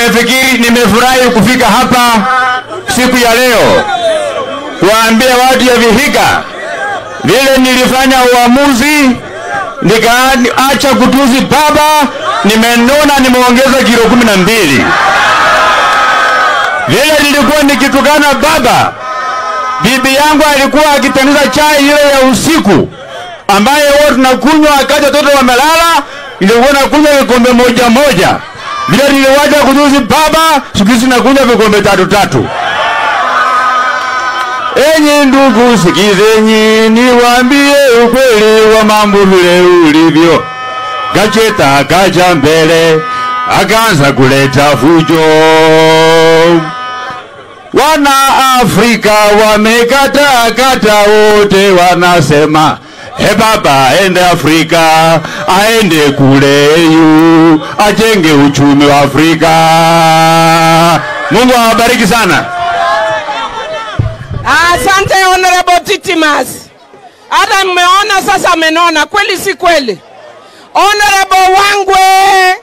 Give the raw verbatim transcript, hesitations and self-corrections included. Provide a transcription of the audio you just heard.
nimefikiri nimefurahi kufika hapa siku ya leo kuambia watu ya Vihiga vile nilifanya uamuzi nikaacha kutusi baba, nimenona nimeongeza kilo kumi na mbili. Vile nilikuwa nikitukana baba, bibi yangu alikuwa akitengeneza chai ile ya usiku ambaye wote tunakunywa wakati watoto wamelala, nilikuwa nakunywa vikombe moja moja. Vile niliwacha kutusi baba, siku hizi nakunywa vikombe tatu tatu. Enyi ndugu sikizeni niwaambie ukweli wa mambo vile ulivyo. Gacheta kaja mbele akaanza kuleta fujo. Wana Afrika wamekata kata wote wanasema he baba aende Afrika, aende kule yu, ajenge uchumi wa Afrika. Mungu awabariki sana. Asante Honorable Didmus. Hata mmeona sasa amenona kweli si kweli? Honorable Wangwe